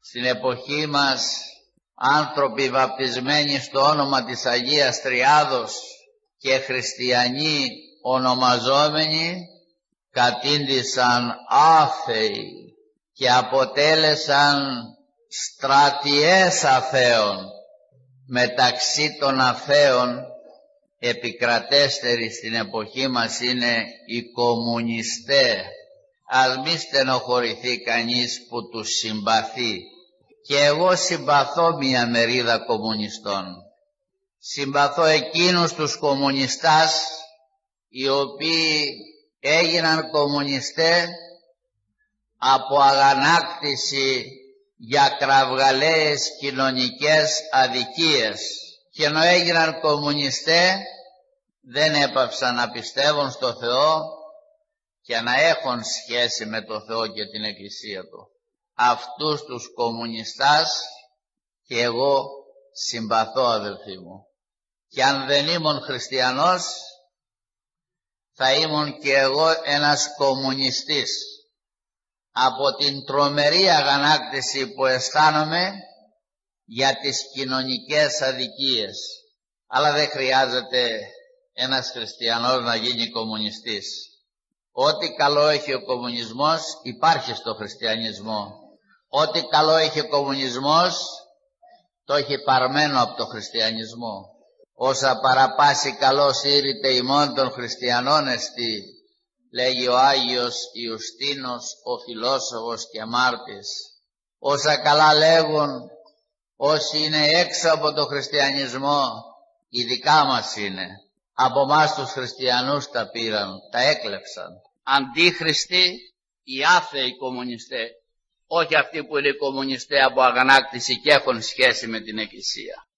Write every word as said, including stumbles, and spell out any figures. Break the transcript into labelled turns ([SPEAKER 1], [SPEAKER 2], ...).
[SPEAKER 1] στην εποχή μας άνθρωποι βαπτισμένοι στο όνομα της Αγίας Τριάδος και χριστιανοί ονομαζόμενοι κατήντησαν άθεοι και αποτέλεσαν στρατιές αθέων. Μεταξύ των αθέων επικρατέστεροι στην εποχή μας είναι οι κομμουνιστές. Ας μη στενοχωρηθεί κανείς που τους συμπαθεί. Και εγώ συμπαθώ μια μερίδα κομμουνιστών. Συμπαθώ εκείνους τους κομμουνιστάς οι οποίοι έγιναν κομμουνιστές από αγανάκτηση για κραυγαλαίες κοινωνικές αδικίες, και ενώ έγιναν κομμουνιστές δεν έπαυσαν να πιστεύουν στο Θεό και να έχουν σχέση με το Θεό και την Εκκλησία Του. Αυτούς τους κομμουνιστάς και εγώ συμπαθώ, αδελφοί μου, και αν δεν ήμουν χριστιανός θα ήμουν και εγώ ένας κομμουνιστής, από την τρομερή αγανάκτηση που αισθάνομαι για τις κοινωνικές αδικίες. Αλλά δεν χρειάζεται ένας χριστιανός να γίνει κομμουνιστής. Ό,τι καλό έχει ο κομμουνισμός υπάρχει στο χριστιανισμό. Ό,τι καλό έχει ο κομμουνισμός το έχει παρμένο από το χριστιανισμό. Όσα παραπάσει καλός ήρυτε ημών των χριστιανών εστι, λέγει ο Άγιος Ιουστίνος, ο φιλόσοφος και αμάρτης. Όσα καλά λέγουν όσοι είναι έξω από το χριστιανισμό, οι δικά μας είναι. Από εμάς τους χριστιανούς τα πήραν, τα έκλεψαν. Αντίχριστοι οι άθεοι κομμουνιστές, όχι αυτοί που είναι κομμουνιστές από αγανάκτηση και έχουν σχέση με την Εκκλησία.